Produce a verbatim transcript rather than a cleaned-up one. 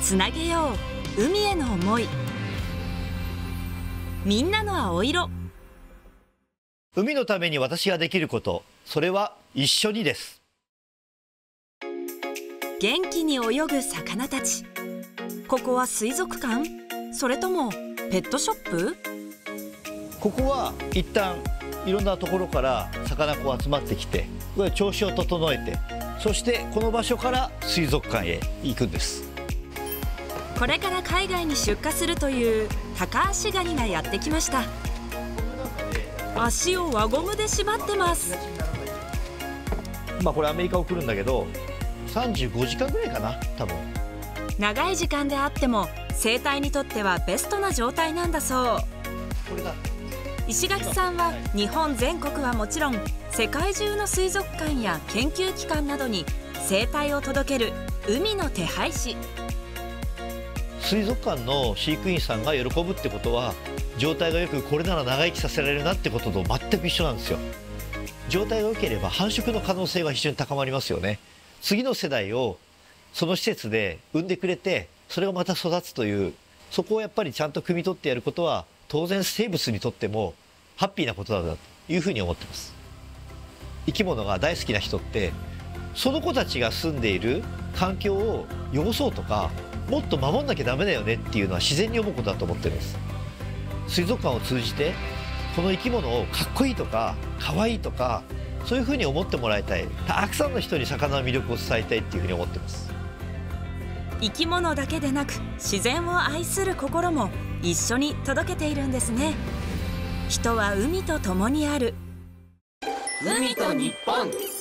つなげよう海への思い。みんなの青色。 海のために私ができること、それは一緒にです。 元気に泳ぐ魚たち。ここは水族館？それともペットショップ？ ここは一旦いろんなところから魚子集まってきて、これ調子を整えて、そしてこの場所から水族館へ行くんです。 これから海外に出荷するというタカアシガニがやってきました。足を輪ゴムで縛ってます。 まあこれアメリカ送るんだけどさんじゅうごじかんぐらいかな、多分。 長い時間であっても生態にとってはベストな状態なんだそう。 これだ。 石垣さんは日本全国はもちろん世界中の水族館や研究機関などに生態を届ける海の手配師。 水族館の飼育員さんが喜ぶってことは、状態がよくこれなら長生きさせられるなってことと全く一緒なんですよ。状態が良ければ繁殖の可能性が非常に高まりますよね。次の世代をその施設で産んでくれて、それがまた育つという、そこをやっぱりちゃんと汲み取ってやることは当然生物にとってもハッピーなことだというふうに思ってます。生き物が大好きな人って、その子たちが住んでいる環境を汚そうとか、もっと守んなきゃダメだよねっていうのは自然に思うことだと思ってるんです。水族館を通じてこの生き物をかっこいいとかかわいいとか、そういうふうに思ってもらいたい。たくさんの人に魚の魅力を伝えたいっていうふうに思ってます。 生き物だけでなく自然を愛する心も一緒に届けているんですね。人は海と共にある。 海と日本。